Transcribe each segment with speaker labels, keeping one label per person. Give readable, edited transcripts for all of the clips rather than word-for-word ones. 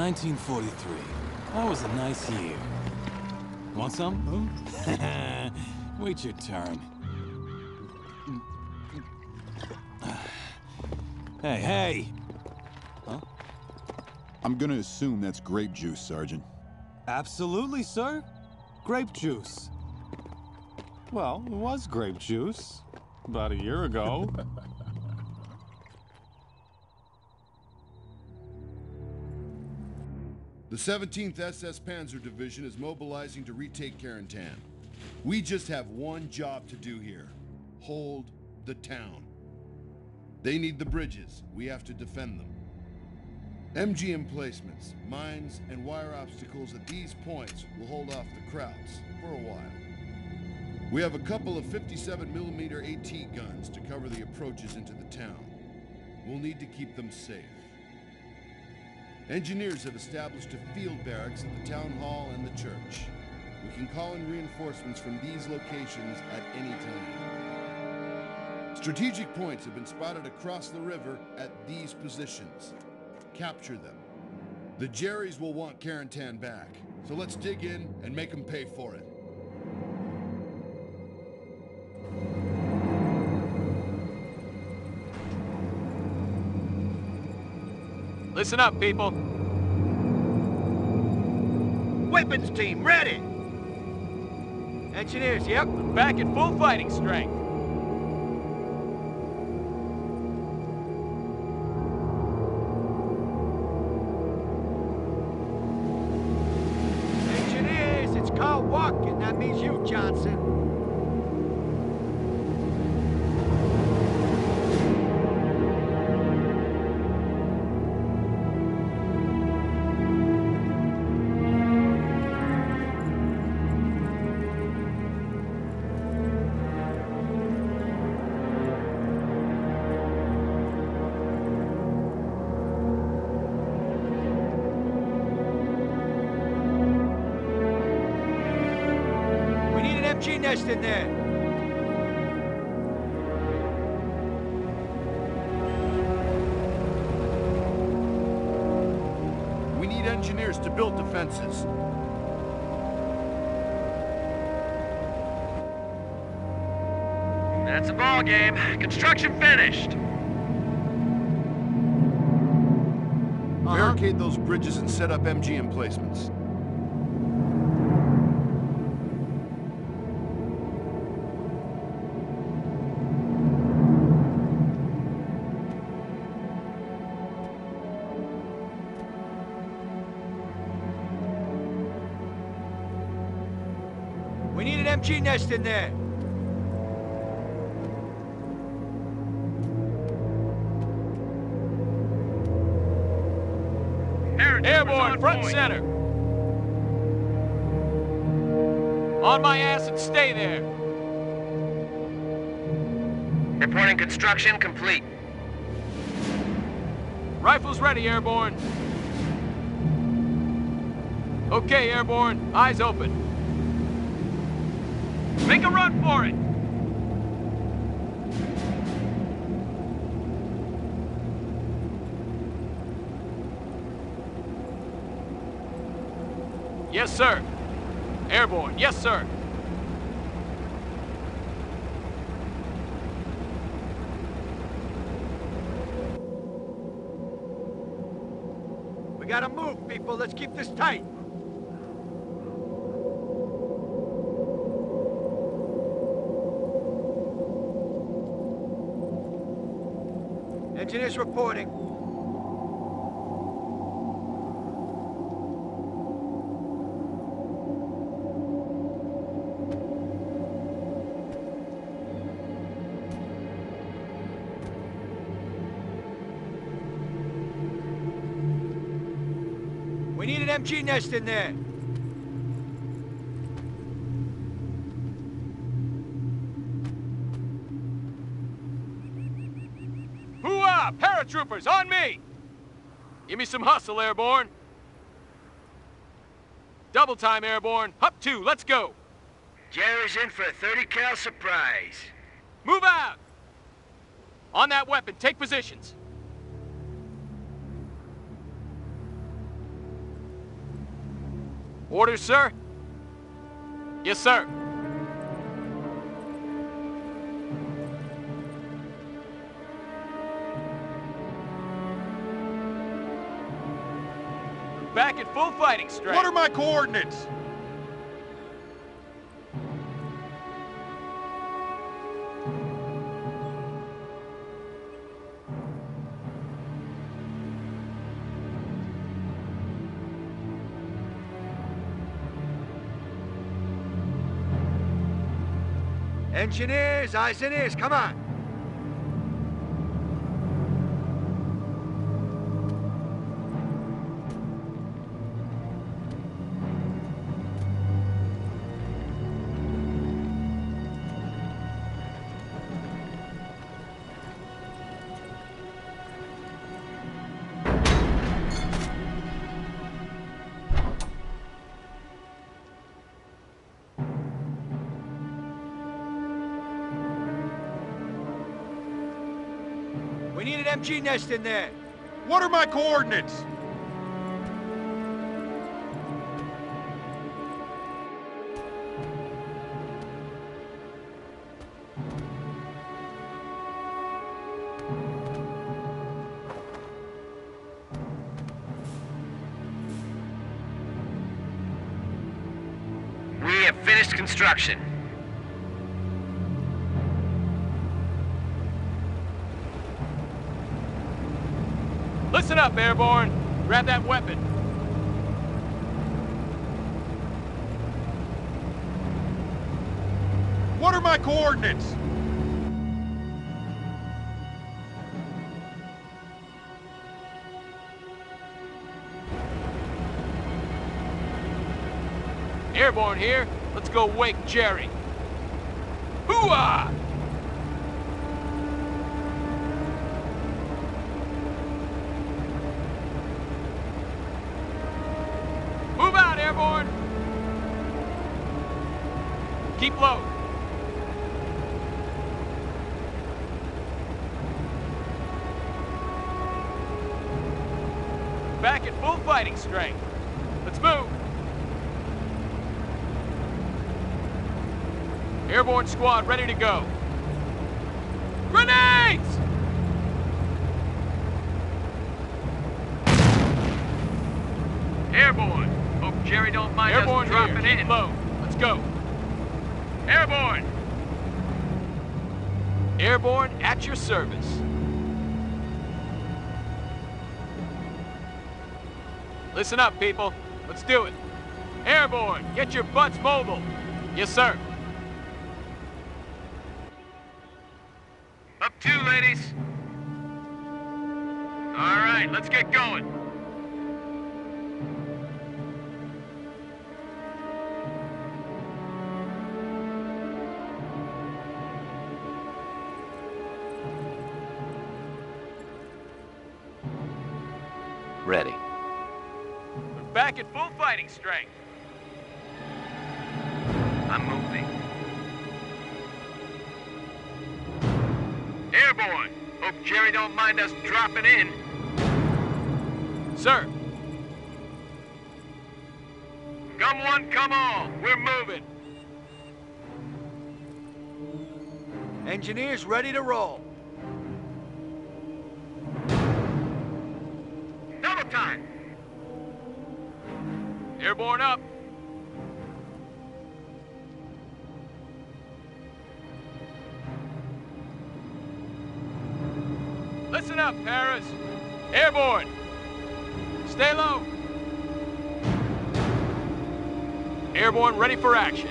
Speaker 1: 1943. That was a nice year. Want some? Huh? Wait your turn. Hey, hey! Huh?
Speaker 2: I'm gonna assume that's grape juice, Sergeant.
Speaker 1: Absolutely, sir. Grape juice. Well, it was grape juice. About a year ago.
Speaker 3: The 17th SS Panzer Division is mobilizing to retake Carentan. We just have one job to do here. Hold the town. They need the bridges. We have to defend them. MG emplacements, mines, and wire obstacles at these points will hold off the Krauts for a while. We have a couple of 57mm AT guns to cover the approaches into the town. We'll need to keep them safe. Engineers have established a field barracks at the town hall and the church. We can call in reinforcements from these locations at any time. Strategic points have been spotted across the river at these positions. Capture them. The Jerrys will want Carentan back, so let's dig in and make them pay for it.
Speaker 4: Listen up, people.
Speaker 5: Weapons team, ready! Engineers, yep.
Speaker 4: Back at full fighting strength.
Speaker 5: Engineers, it's called walking. That means you, Johnson. MG nest in there.
Speaker 3: We need engineers to build defenses.
Speaker 6: That's a ball game. Construction finished.
Speaker 3: Barricade those bridges and set up MG emplacements.
Speaker 5: We need an MG nest in there.
Speaker 4: Airborne, front and center. On my ass and stay there.
Speaker 6: Reporting construction complete.
Speaker 4: Rifles ready, Airborne. Okay, Airborne, eyes open. Make a run for it! Yes, sir. Airborne, yes, sir.
Speaker 5: We gotta move, people. Let's keep this tight. Engineers reporting. We need an MG nest in there.
Speaker 4: Hoo-ah! Paratroopers, on me! Give me some hustle, Airborne. Double time, Airborne. Up 2, let's go.
Speaker 5: Jerry's in for a 30 cal surprise.
Speaker 4: Move out! On that weapon, take positions. Orders, sir? Yes, sir. Back at full fighting strength.
Speaker 5: What are my coordinates? Engineers, eyes and ears, come on. We need an MG nest in there. What are my coordinates?
Speaker 6: We have finished construction.
Speaker 4: Listen up, Airborne. Grab that weapon.
Speaker 5: What are my coordinates?
Speaker 4: Airborne here. Let's go wake Jerry. Hoo-ah! Move out, Airborne! Keep low. Back at full fighting strength. Let's move. Airborne squad ready to go. Grenades!
Speaker 6: Airborne. Hope Jerry don't mind
Speaker 4: Airborne
Speaker 6: us dropping
Speaker 4: here. Keep
Speaker 6: in.
Speaker 4: low. Let's go.
Speaker 6: Airborne.
Speaker 4: Airborne at your service. Listen up, people. Let's do it. Airborne, get your butts mobile. Yes, sir.
Speaker 6: Up two, ladies. All right, let's get going.
Speaker 7: Ready.
Speaker 4: We're back at full fighting strength.
Speaker 6: I'm moving. Airborne. Hope Jerry don't mind us dropping in.
Speaker 4: Sir,
Speaker 6: Come one, come all.
Speaker 4: we're moving.
Speaker 5: Engineers ready to roll.
Speaker 6: Double time.
Speaker 4: Airborne up. Listen up, Paris. Airborne. Stay low. Airborne ready for action.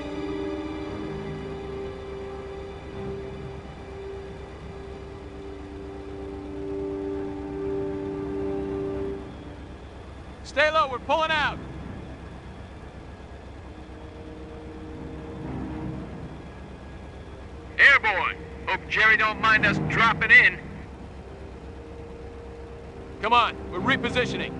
Speaker 4: Stay low, we're pulling out.
Speaker 6: Airborne. Hope Jerry don't mind us dropping in.
Speaker 4: Come on, we're repositioning.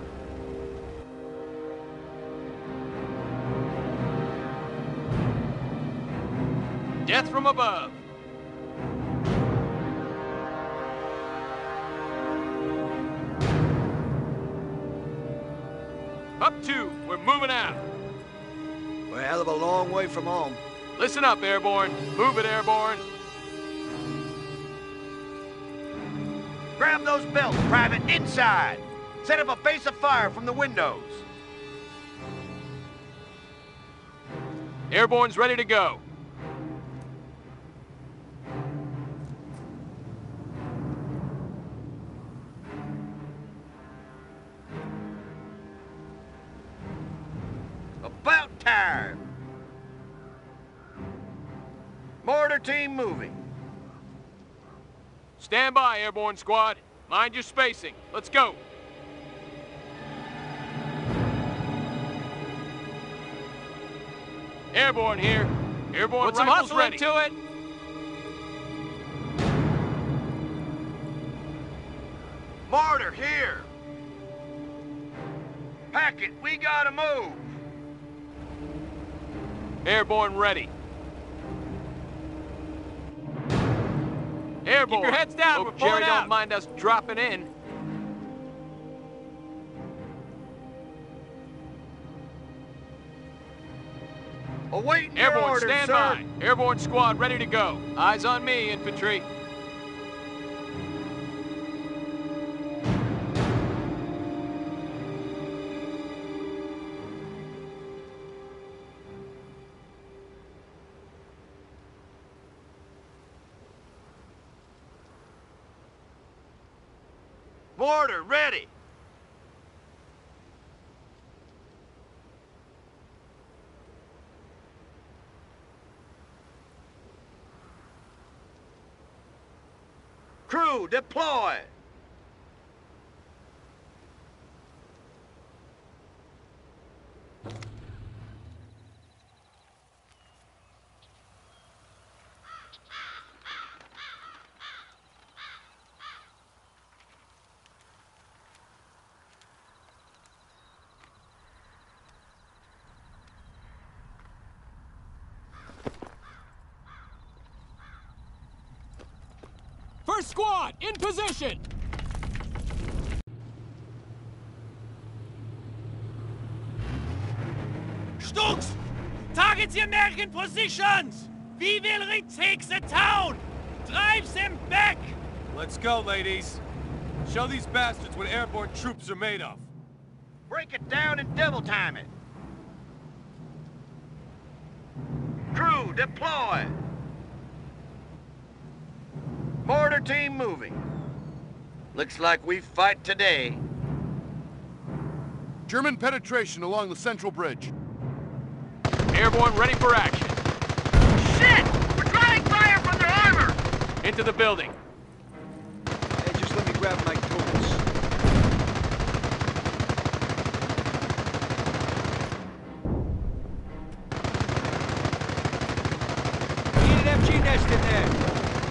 Speaker 4: Death from above. Up two, we're moving out.
Speaker 5: We're a hell of a long way from home.
Speaker 4: Listen up, Airborne. Move it, Airborne.
Speaker 5: Grab those belts, Private, inside! Set up a base of fire from the windows.
Speaker 4: Airborne's ready to go.
Speaker 5: About time! Mortar team moving.
Speaker 4: Stand by, Airborne Squad. Mind your spacing. Let's go. Airborne here. Airborne
Speaker 6: Put some
Speaker 4: rifles
Speaker 6: hustle
Speaker 4: ready.
Speaker 6: into it.
Speaker 5: Mortar here! Packet, we gotta move!
Speaker 4: Airborne ready. Airborne.
Speaker 6: Keep your heads down,
Speaker 4: Hope
Speaker 6: we're pulling
Speaker 4: Jerry
Speaker 6: out.
Speaker 4: don't mind us dropping in.
Speaker 5: Awaiting your
Speaker 4: Airborne,
Speaker 5: orders,
Speaker 4: stand
Speaker 5: sir.
Speaker 4: by. Airborne Squad ready to go. Eyes on me, infantry.
Speaker 5: Mortar ready! Crew, deploy!
Speaker 4: First Squad, in position!
Speaker 6: Stokes! Target the American positions! We will retake the town! Drive them back!
Speaker 1: Let's go, ladies. Show these bastards what airborne troops are made of.
Speaker 5: Break it down and double time it! Crew, deploy! Mortar team moving. Looks like we fight today.
Speaker 3: German penetration along the central bridge.
Speaker 4: Airborne ready for action.
Speaker 6: Shit! We're drawing fire from their armor!
Speaker 4: Into the building.
Speaker 5: Hey, just let me grab my tools. We need an MG nest in there.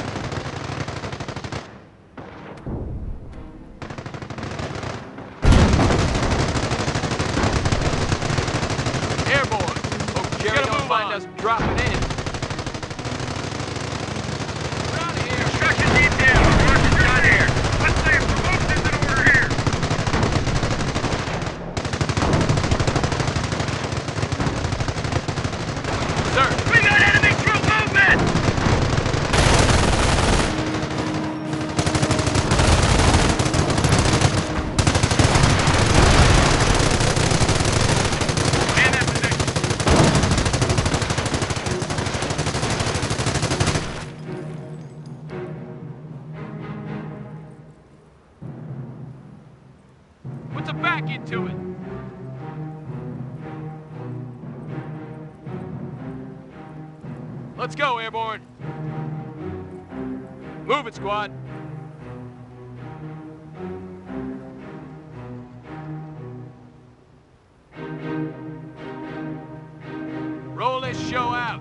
Speaker 4: Airborne. Hope Jerry
Speaker 6: Gotta
Speaker 4: don't
Speaker 6: move
Speaker 4: mind
Speaker 6: on.
Speaker 4: us dropping in. We're out of here.
Speaker 6: Construction detail, Russians are out here. Let's say promotions in order here.
Speaker 4: Sir,
Speaker 6: We got enemy troop movement! Man that position.
Speaker 4: put some back into it. Let's go, Airborne. Move it, squad. Roll this show out.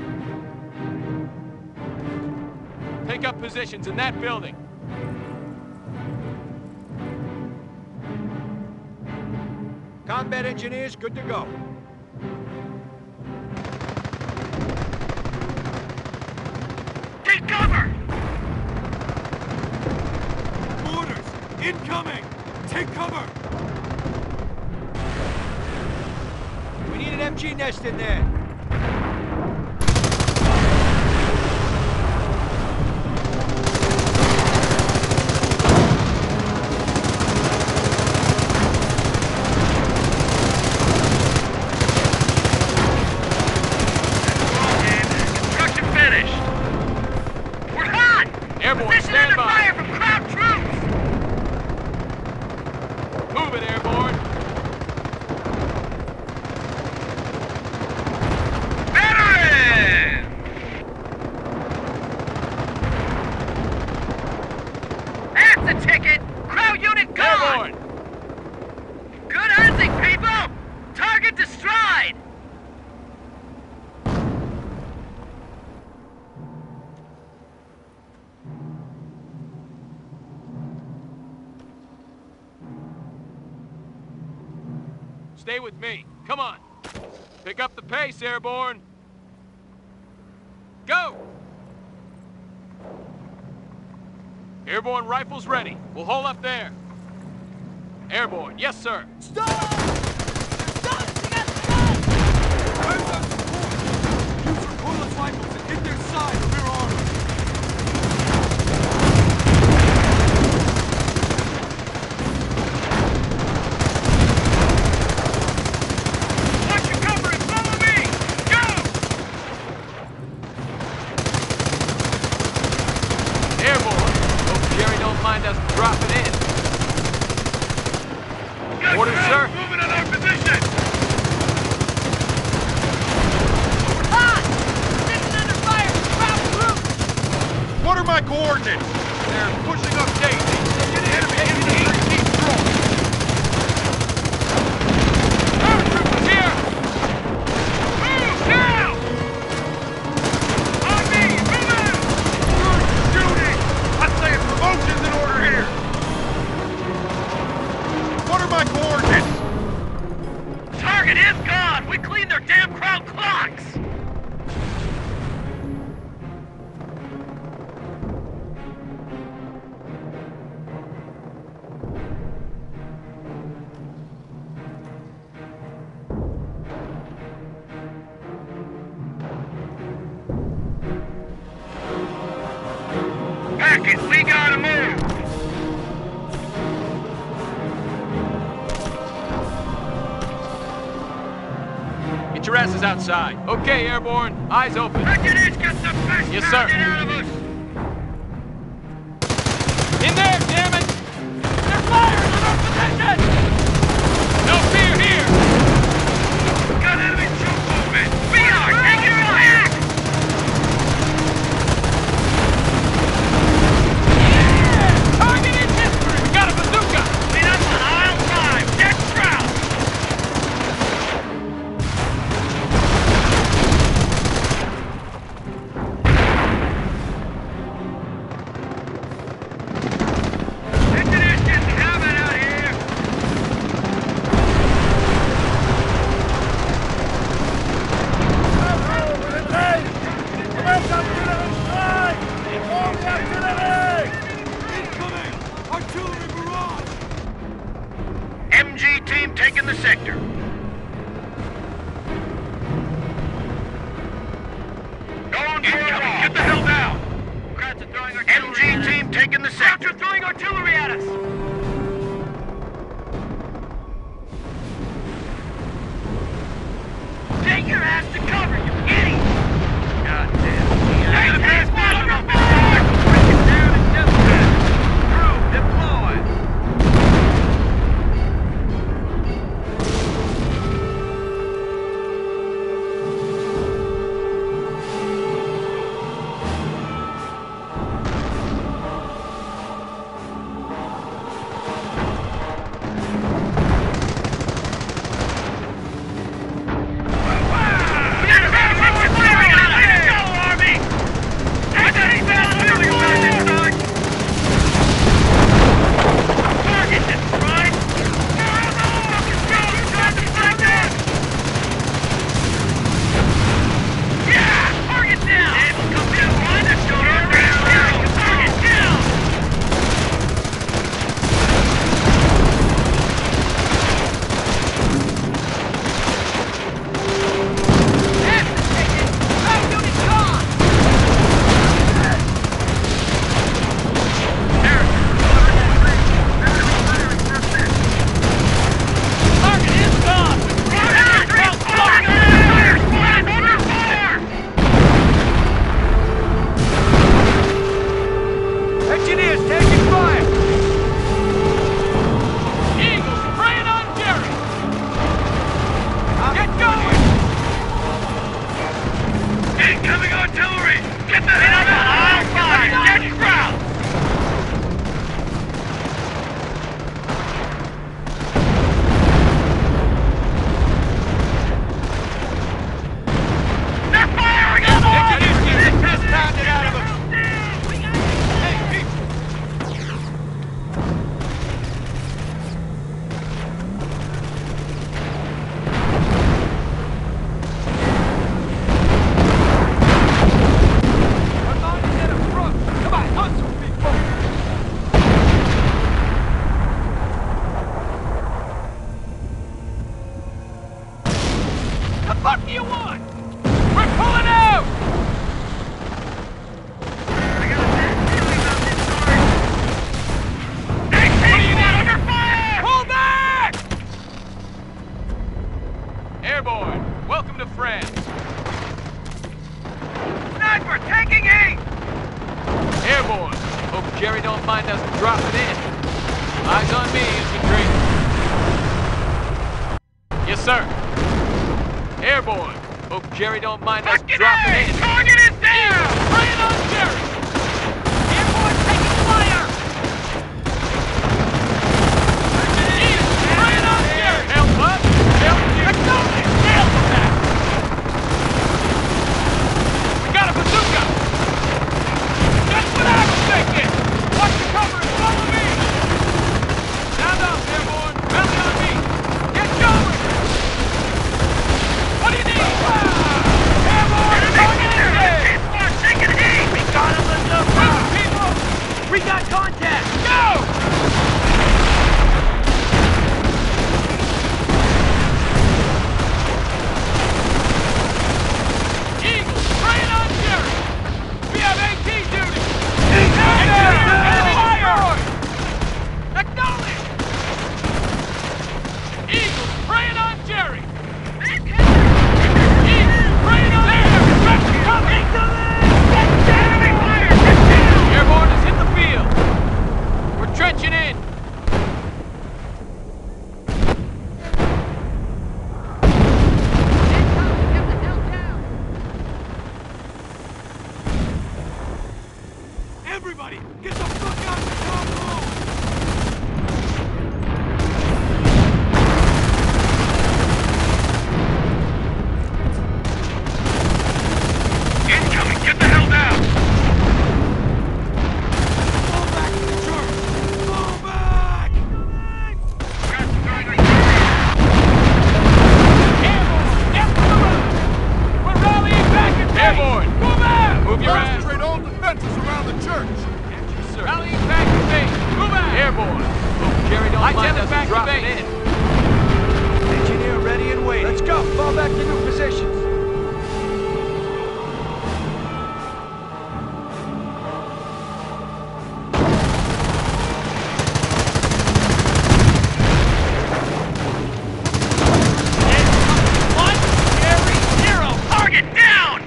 Speaker 4: Take up positions in that building.
Speaker 5: Combat engineers, good to go.
Speaker 6: Take cover!
Speaker 1: Orders! Incoming! Take cover!
Speaker 5: We need an MG nest in there.
Speaker 4: it, Airborne.
Speaker 5: Veteran! That's a ticket! Crowd unit gone!
Speaker 4: Airborne!
Speaker 5: Good hunting, people! Target destroyed!
Speaker 4: Stay with me. Come on. Pick up the pace, Airborne. Go! Airborne rifles ready. We'll hold up there. Airborne, yes, sir.
Speaker 6: Stop! Stop! They got stopped!
Speaker 1: Where's our support? Use your bullet rifles and hit their side of their armor.
Speaker 5: Watch your cover and follow me! Go!
Speaker 4: Airborne. Hope Jerry don't mind us dropping in. Orders, sir.
Speaker 5: Moving on our position!
Speaker 6: Hot! Position under fire! Crowd group!
Speaker 5: What are my coordinates?
Speaker 4: They're pushing up Daisy. Enemy keep strong. Paratroopers here!
Speaker 5: Move now! On me! Move out! Good shooting! I say a promotion's in order here! What are my coordinates? Target is gone! We cleaned their damn crowd clocks! Package, we gotta move!
Speaker 4: Get your asses outside. Okay, Airborne. Eyes open.
Speaker 5: Package, get the best
Speaker 4: Yes, sir.
Speaker 5: out of us!
Speaker 4: In there, damn it!
Speaker 6: They're firing on our position!
Speaker 4: No fear here!
Speaker 5: Got enemy troop movement! We are taking it back!
Speaker 4: Target in history! We got a bazooka!
Speaker 5: Clean up on aisle 5! Dead trout! Ignition! Have it out here!
Speaker 1: Incoming! Artillery barrage!
Speaker 5: MG team taking the sector. Go on for a walk. Get the hell down. MG team taking the sector. Crowds are throwing artillery at us. Take your ass to cover, you idiot. Goddamn. Take this one on the board. Break it down and dispatch. Crew, deploy.
Speaker 4: sir. Airborne. Hope Jerry don't mind us
Speaker 5: Fucking
Speaker 4: dropping
Speaker 5: A!
Speaker 4: in.
Speaker 5: Target is down!
Speaker 6: Spraying on Jerry! Airborne taking fire! Spraying on Jerry!
Speaker 4: Help up! Help you!
Speaker 6: Acknowledge! Nail the back!
Speaker 4: We got a bazooka!
Speaker 6: That's what I was thinking! Watch the cover and follow me!
Speaker 4: Stand up, Airborne! Rally on me! Get going!
Speaker 6: What do you need? Airborne! Target engaged!
Speaker 5: Taking heat!
Speaker 6: We got him in the front, people! We got contact! Go!
Speaker 4: Eagle, spraying on Jerry! We have AT duty!
Speaker 6: Enemy
Speaker 4: Fire! Acknowledge! Eagle, spraying on Jerry! Eagle, spraying on Jerry!
Speaker 5: Enemy fire! Get down!
Speaker 4: Airborne is in the field! We're trenching in!
Speaker 6: Everybody, get the fuck out of the compound!
Speaker 5: Incoming! Get the hell down!
Speaker 6: Fall back to the church! Fall back!
Speaker 4: Airborne, get to the run! We're rallying back at base! Airborne, move out! Move your ass!
Speaker 3: Concentrate all defenses around the church.
Speaker 4: Sir. Rallying back to base! Move out! Airborne! Hope Jerry don't mind us
Speaker 6: back to
Speaker 4: dropping
Speaker 6: base.
Speaker 4: in.
Speaker 6: Engineer ready and waiting. Let's go! Fall back to new positions! One, Jerry, 0!
Speaker 5: Target down!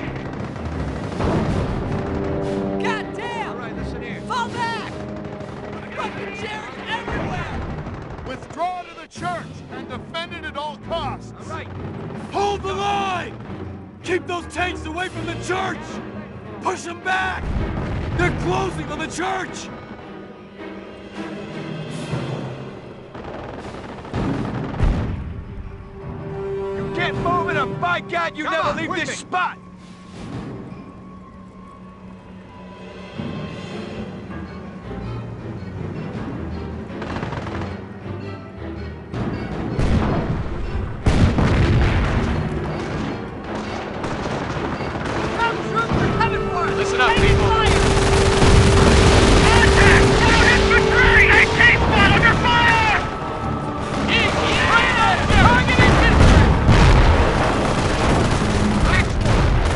Speaker 6: God damn! All right, listen here. Fall back! Fucking Jerry's everywhere!
Speaker 3: Withdraw to the church and defend it at all costs.
Speaker 6: All right. Hold the line! Keep those tanks away from the church! Push them back! They're closing on the church! You can't move it, and by God, you never leave this spot!
Speaker 4: Listen up, people.
Speaker 5: Contact! Down infantry! AT squad under fire!
Speaker 4: Eagle, spraying on Jerry! Target infantry!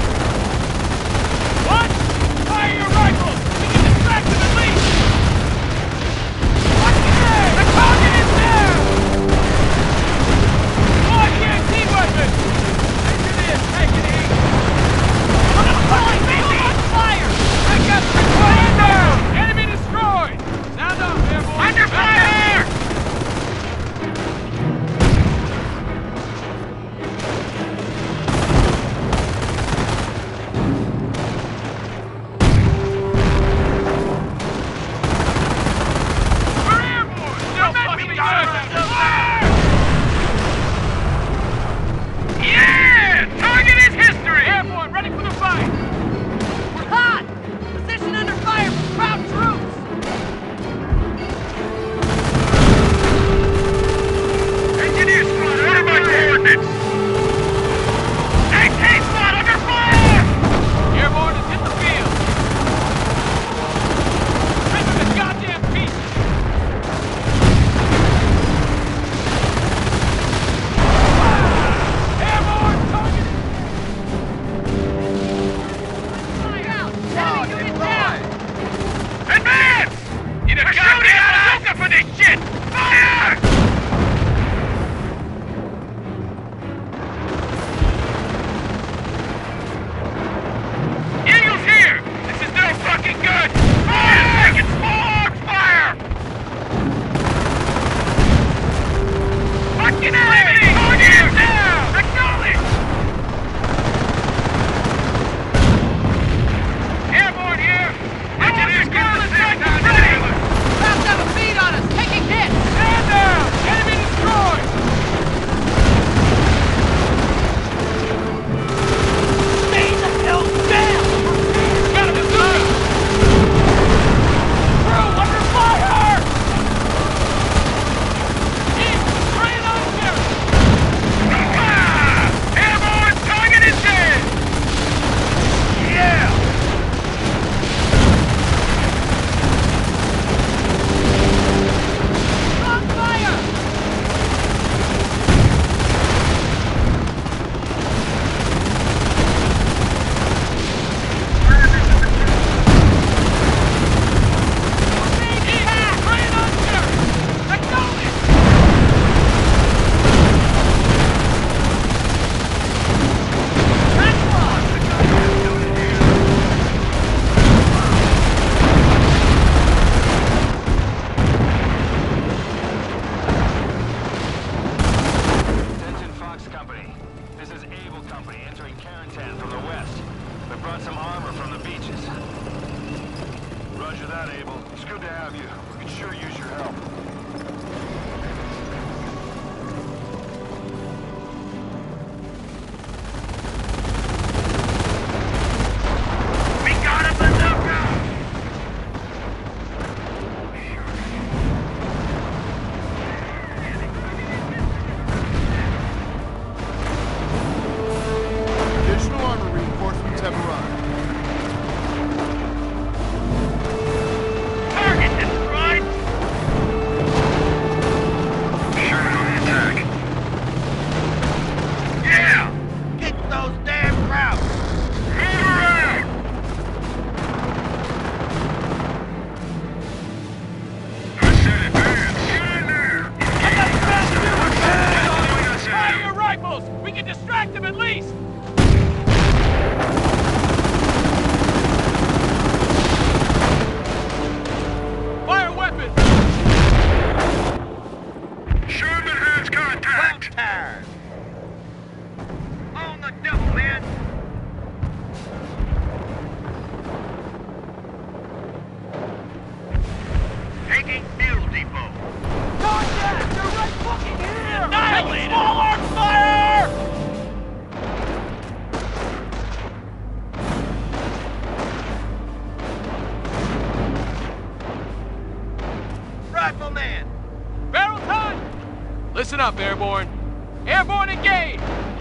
Speaker 4: Listen up, Airborne. Airborne, engage!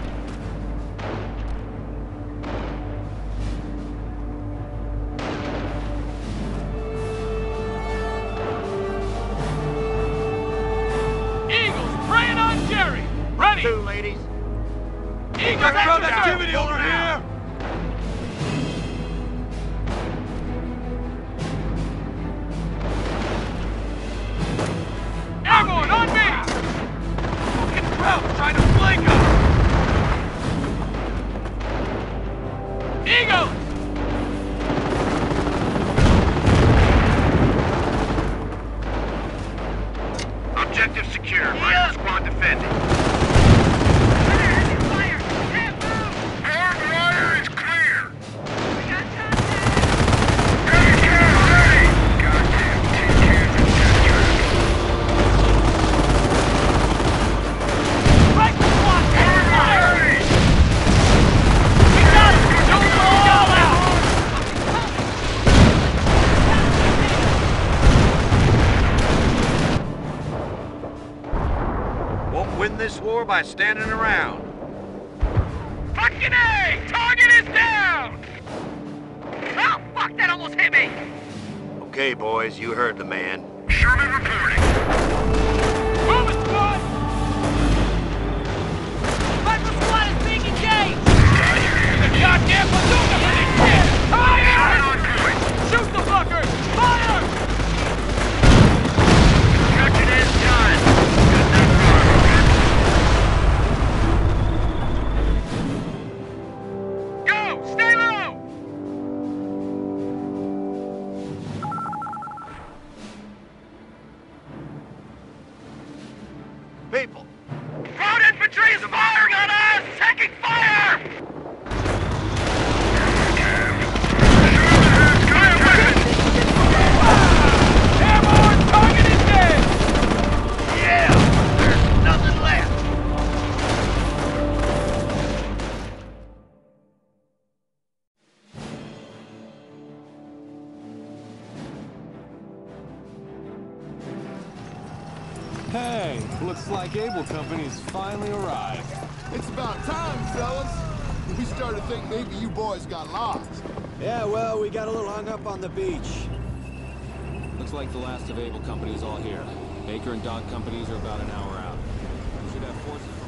Speaker 4: Eagles, praying on Jerry! Ready!
Speaker 5: Two ladies.
Speaker 4: Eagles,
Speaker 6: Ground
Speaker 4: execute!
Speaker 6: activity over here!
Speaker 4: Airborne, on me!
Speaker 6: Fucking crowd trying to flank us!
Speaker 4: Eagles!
Speaker 5: Objective secure. Rifle squad defending. Hard fire is clear. Heavy cannon ready. Goddamn tin cans and
Speaker 4: Rifle squad,
Speaker 5: Hard
Speaker 4: fire!
Speaker 5: ready.
Speaker 4: We got it! Don't go all out!
Speaker 5: Won't win this war by standing around. Fucking A! Target is down! Oh, fuck, that almost hit me! Okay, boys, you heard the man. Sherman reporting.
Speaker 4: Move it, squad! Rifle squad is being engaged! The goddamn bazooka for this shit! Fire!
Speaker 5: On point.
Speaker 4: Shoot the fuckers! Fire!
Speaker 5: Construction is done. Got that far, Go! Stay low! People! Road infantry is firing on us! Taking fire!
Speaker 4: Airborne, target is dead!
Speaker 5: Yeah! There's nothing left!
Speaker 1: Hey, looks like Able Company's finally arrived.
Speaker 2: It's about time, fellas. We started to think maybe you boys got lost.
Speaker 8: Yeah, well, we got a little hung up on the beach.
Speaker 1: Looks like the last of Able Company is all here. Baker and Dodd companies are about an hour out. We should have forces